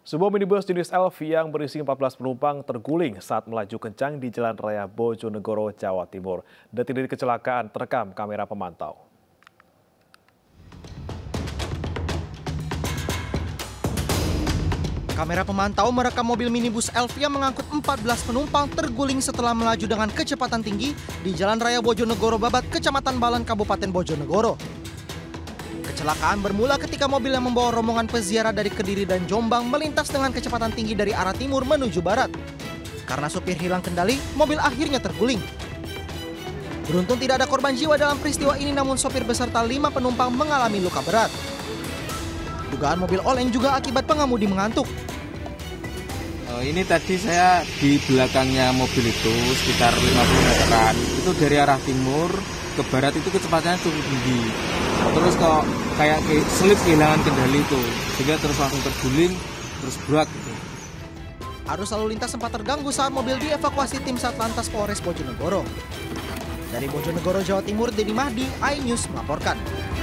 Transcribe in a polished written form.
Sebuah minibus jenis LV yang berisi 14 penumpang terguling saat melaju kencang di Jalan Raya Bojonegoro, Jawa Timur. Detik-detik kecelakaan terekam kamera pemantau. Kamera pemantau merekam mobil minibus LV yang mengangkut 14 penumpang terguling setelah melaju dengan kecepatan tinggi di Jalan Raya Bojonegoro Babat, Kecamatan Balan, Kabupaten Bojonegoro. Kecelakaan bermula ketika mobil yang membawa rombongan peziarah dari Kediri dan Jombang melintas dengan kecepatan tinggi dari arah timur menuju barat. Karena sopir hilang kendali, mobil akhirnya terguling. Beruntung tidak ada korban jiwa dalam peristiwa ini, namun sopir beserta 5 penumpang mengalami luka berat. Dugaan mobil oleng juga akibat pengemudi mengantuk. Ini tadi saya di belakangnya mobil itu sekitar 50 meteran. Itu dari arah timur ke barat itu kecepatannya cukup tinggi. Terus kok kayak selip kehilangan kendali itu, sehingga terus langsung terguling, terus berat gitu. Arus lalu lintas sempat terganggu saat mobil dievakuasi tim Satlantas Polres Bojonegoro. Dari Bojonegoro, Jawa Timur, Dedi Mahdi, iNews melaporkan.